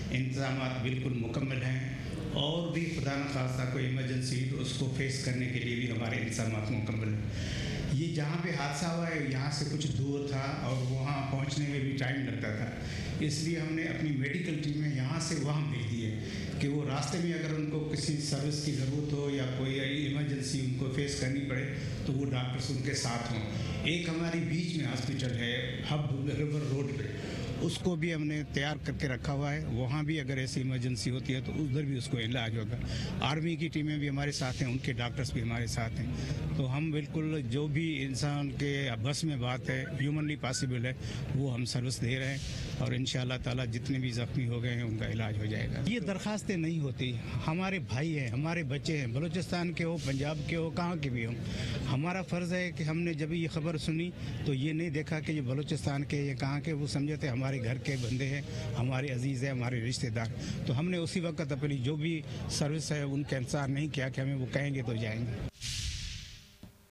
इंतज़ामात बिल्कुल मुकम्मल हैं, और भी खुदा न खास्ता कोई इमरजेंसी तो उसको फेस करने के लिए भी हमारे इंतज़ामात मुकम्मल हैं। ये जहाँ पे हादसा हुआ है यहाँ से कुछ दूर था और वहाँ पहुँचने में भी टाइम लगता था, इसलिए हमने अपनी मेडिकल टीमें यहाँ से वहाँ भेज दी है कि वो रास्ते में अगर उनको किसी सर्विस की ज़रूरत हो या कोई इमरजेंसी उनको फेस करनी पड़े तो वो डॉक्टर्स उनके साथ हों। एक हमारी बीच में हॉस्पिटल है हब रिवर रोड पे, उसको भी हमने तैयार करके रखा हुआ है, वहाँ भी अगर ऐसी इमरजेंसी होती है तो उधर भी उसको इलाज होगा। आर्मी की टीमें भी हमारे साथ हैं, उनके डॉक्टर्स भी हमारे साथ हैं। तो हम बिल्कुल जो भी इंसान के बस में बात है, ह्यूमनली पॉसिबल है, वो हम सर्विस दे रहे हैं और इंशाअल्लाह ताला जितने भी ज़ख्मी हो गए हैं उनका इलाज हो जाएगा। ये दरख्वास्तें नहीं होती, हमारे भाई हैं, हमारे बच्चे हैं, बलूचिस्तान के हो, पंजाब के हो, कहाँ के भी हों। हमारा फ़र्ज़ है कि हमने जब ये खबर सुनी तो ये नहीं देखा कि ये बलूचिस्तान के ये कहाँ के, वो समझे थे हमारे घर के बंदे हैं, हमारे अजीज़ हैं, हमारे रिश्तेदार। तो हमने उसी वक्त अपनी जो भी सर्विस है उनका इंतज़ार नहीं किया कि हमें वो कहेंगे तो जाएंगे।